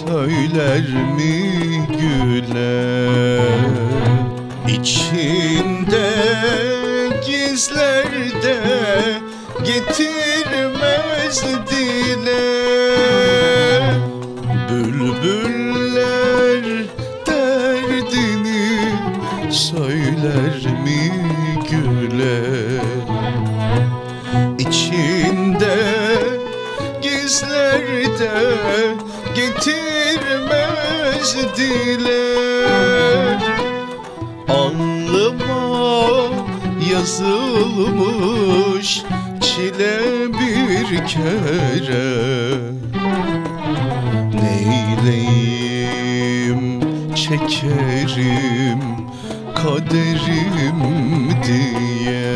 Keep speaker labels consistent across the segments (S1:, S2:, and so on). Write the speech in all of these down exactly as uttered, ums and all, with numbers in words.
S1: söyler mi güler? İçinde gizler de getirmez dile. Bülbüller derdini söyler mi güler? İçinde gizler de getirmez dile. Alnıma yazılmış çile bir kere. Neyleyim çekerim kaderim diye.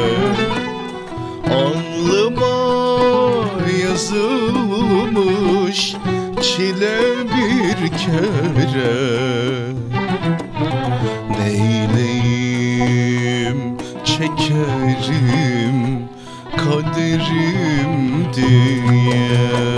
S1: Alnıma yazılmış çile bir kere. Neyleyim çekerim kaderim diye.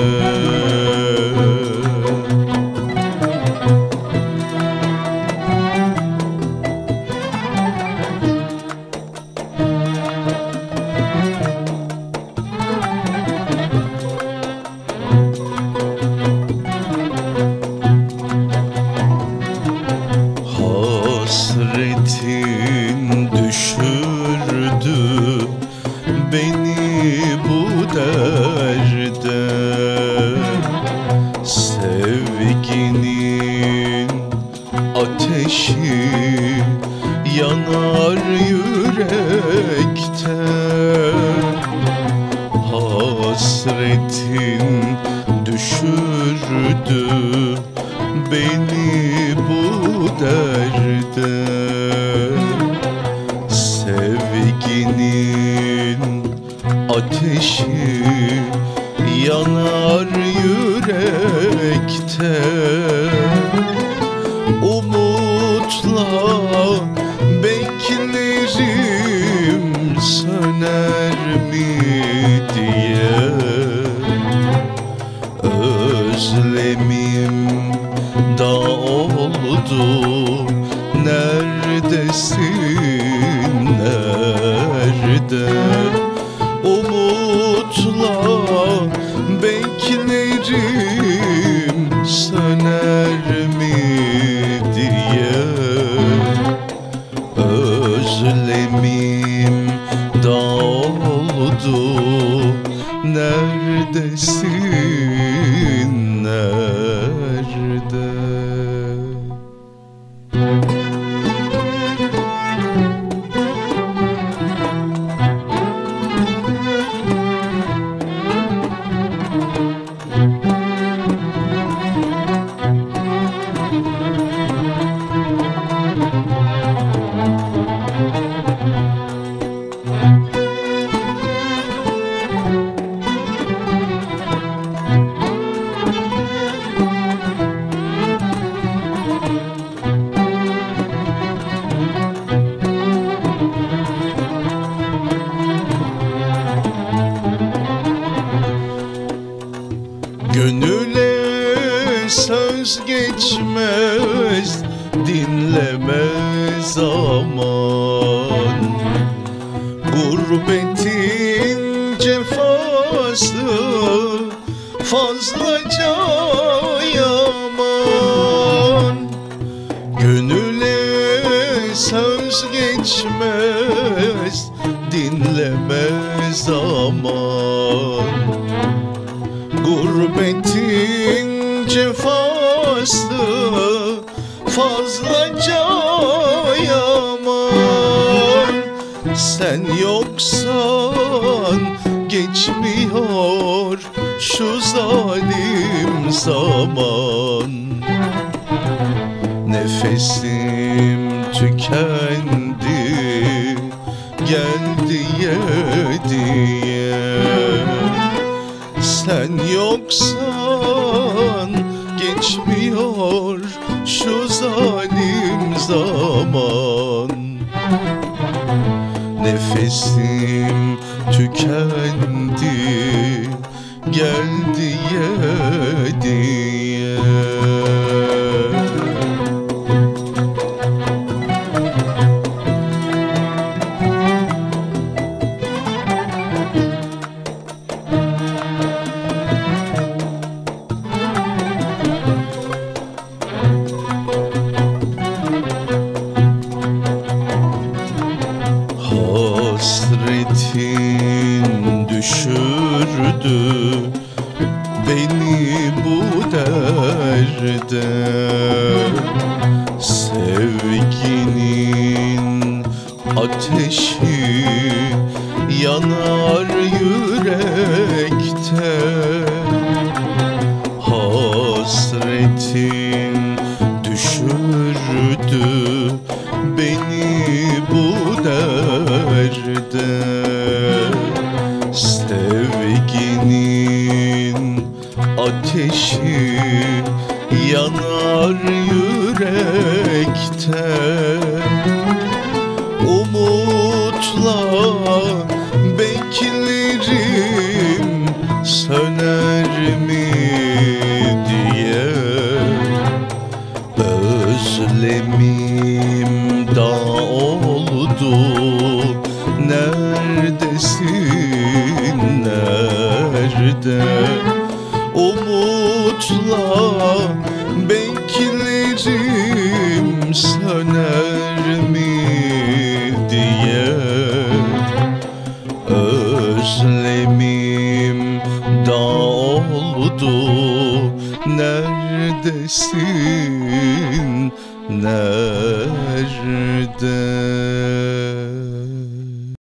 S1: Hasretin düşürdü beni bu derde. Sevginin ateşi yanar yürekte. Hasretin düşürdü beni bu derde. Sevginin ateşi yanar yürekte. Umutla beklerim söner mi diye. Özlemim da oldu, neredesin nerede? Umutla beklerim söner mi diye. Özlemim da oldu, neredesin nerede? Gönüle söz geçmez, dinlemez aman. Gurbetin cefası fazlaca yaman. Gönüle söz geçmez, dinlemez aman. Gurbetin cefası fazlaca yaman. Sen yoksan geçmiyor şu zalim zaman. Nefesim tükendi gel diye diye. Sen yoksan geçmiyor şu zalim zaman. Nefesim tükendi gel diye diye. derde. Sevginin ateşi yanar yürekte. Hasretin düşürdü beni bu derde. Sevginin ateşi yanar yürekte. Umutla beklerim söner mi diye. Özlemim da oldu, neredesin nerede? Umutla beklerim söner mi diye. Özlemim da oldu, neredesin nerede?